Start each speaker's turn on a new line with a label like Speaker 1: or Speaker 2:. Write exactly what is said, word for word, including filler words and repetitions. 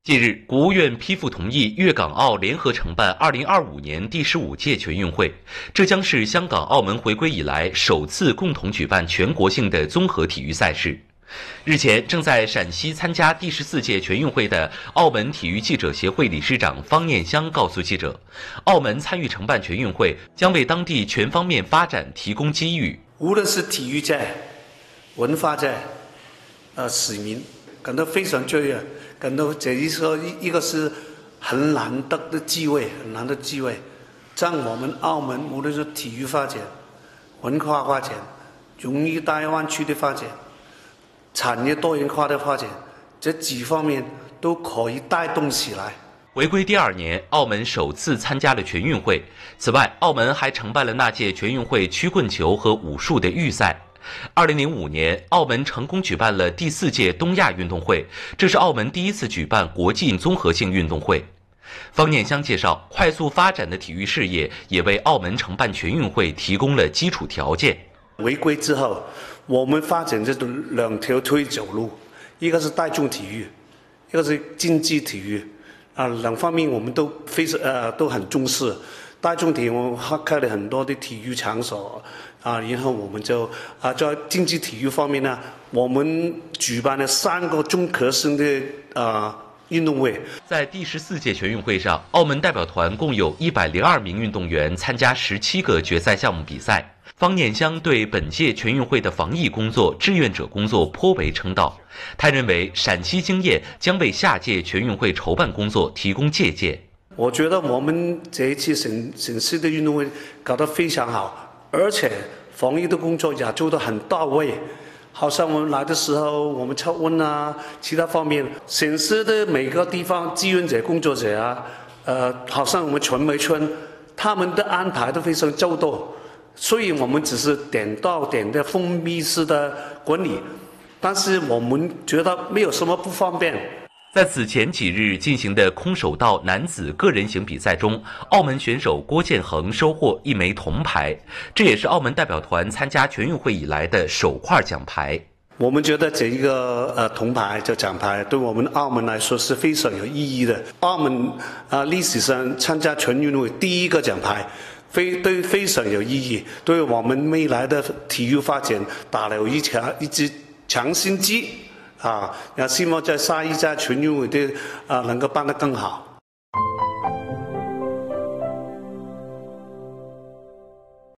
Speaker 1: 近日，国务院批复同意粤港澳联合承办二零二五年第十五届全运会，这将是香港、澳门回归以来首次共同举办全国性的综合体育赛事。日前，正在陕西参加第十四届全运会的澳门体育记者协会理事长方念香告诉记者，澳门参与承办全运会将为当地全方面发展提供机遇。
Speaker 2: 无论是体育界、文化界、呃市民，感到非常雀跃，感到这一说一个是很难得的机会，很难得的机会，让我们澳门无论是体育发展、文化发展、融入大湾区的发展、产业多元化的发展，这几方面都可以带动起来。
Speaker 1: 回归第二年，澳门首次参加了全运会。此外，澳门还承办了那届全运会曲棍球和武术的预赛。二零零五年，澳门成功举办了第四届东亚运动会，这是澳门第一次举办国际综合性运动会。方念香介绍，快速发展的体育事业也为澳门承办全运会提供了基础条件。
Speaker 2: 回归之后，我们发展这两条腿走路，一个是大众体育，一个是竞技体育，啊，两方面我们都非常呃都很重视。大众体育我们开了很多的体育场所，啊，然后我们就啊在竞技体育方面呢，我们举办了三个中学生的啊运动会。
Speaker 1: 在第十四届全运会上，澳门代表团共有一百零二名运动员参加十七个决赛项目比赛。方念香对本届全运会的防疫工作、志愿者工作颇为称道。他认为陕西经验将为下届全运会筹办工作提供借鉴。
Speaker 2: 我觉得我们这一次省省市的运动会搞得非常好，而且防疫的工作也做得很到位。好像我们来的时候，我们测温啊，其他方面，省市的每个地方志愿者工作者啊，呃，好像我们传媒村，他们的安排都非常周到。所以我们只是点到点的封闭式的管理，但是我们觉得没有什么不方便。
Speaker 1: 在此前几日进行的空手道男子个人型比赛中，澳门选手郭建恒收获一枚铜牌，这也是澳门代表团参加全运会以来的首块奖牌。
Speaker 2: 我们觉得这一个呃铜牌这奖牌对我们澳门来说是非常有意义的。澳门啊、呃、历史上参加全运会第一个奖牌。非对非常有意义，对我们未来的体育发展打了一强一支强心剂啊！也希望在下一届全运会的啊能够办得更好。